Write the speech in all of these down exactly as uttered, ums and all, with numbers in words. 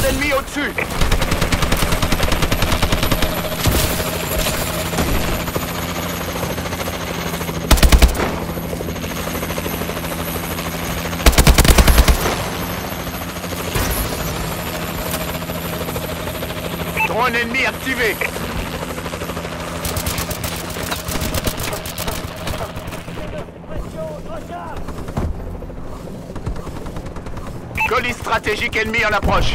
ennemi au-dessus. Drone ennemi activé. Colis stratégique ennemi en approche.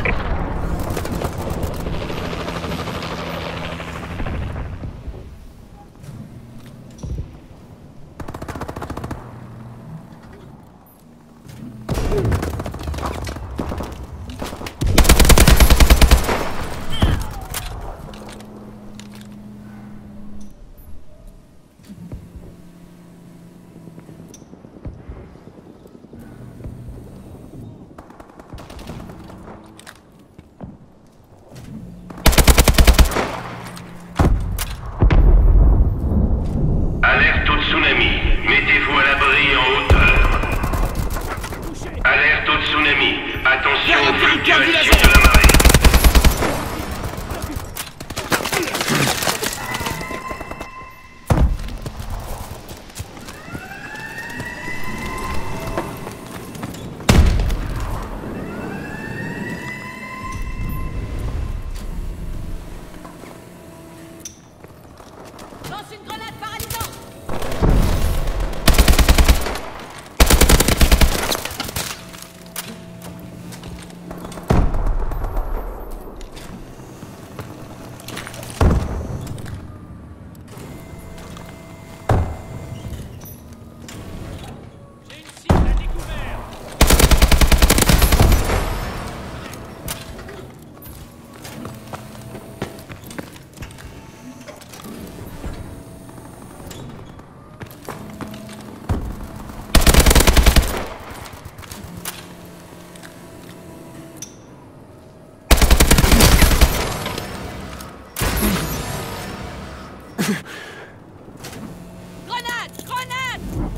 Mettez-vous à l'abri en hauteur. Alerte au tsunami. Attention aux fluctuations de la marée. Lance une grenade paralysante. Grenade! Grenade!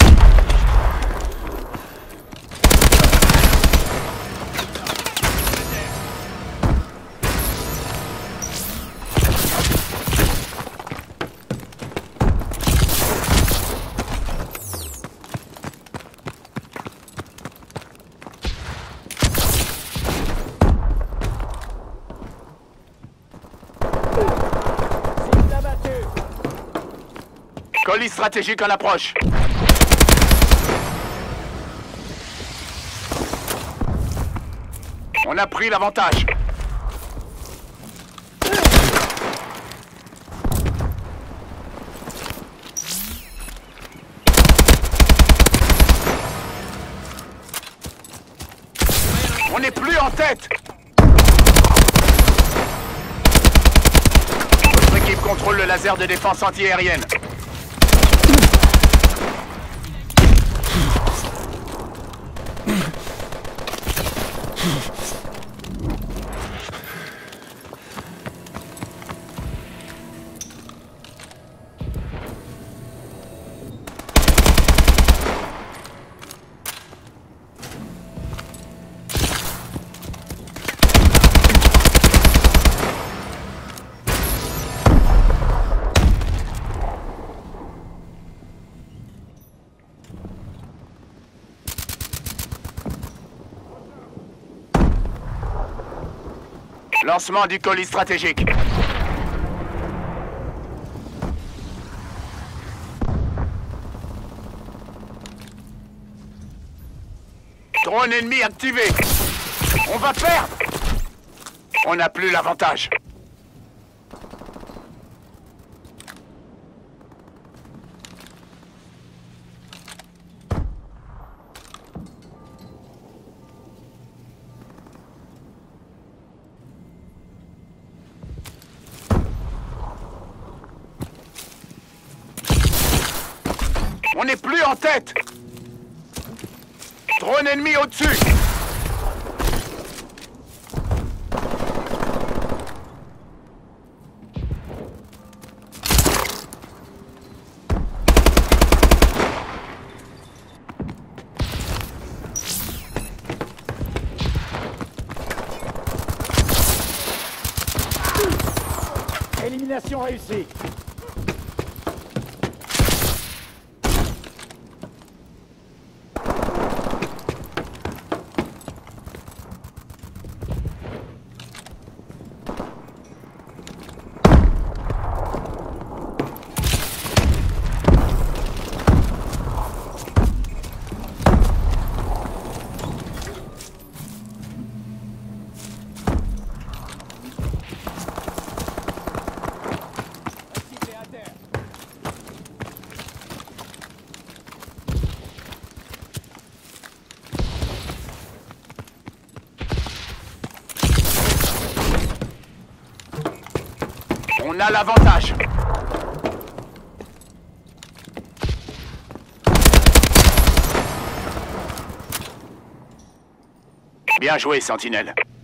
Colis stratégique en approche. On a pris l'avantage. On n'est plus en tête. Votre équipe contrôle le laser de défense antiaérienne. Lancement du colis stratégique. Drone ennemi activé. On va perdre. On n'a plus l'avantage. On n'est plus en tête. Drone ennemi au-dessus. Élimination réussie. On a l'avantage. Bien joué, Sentinelle.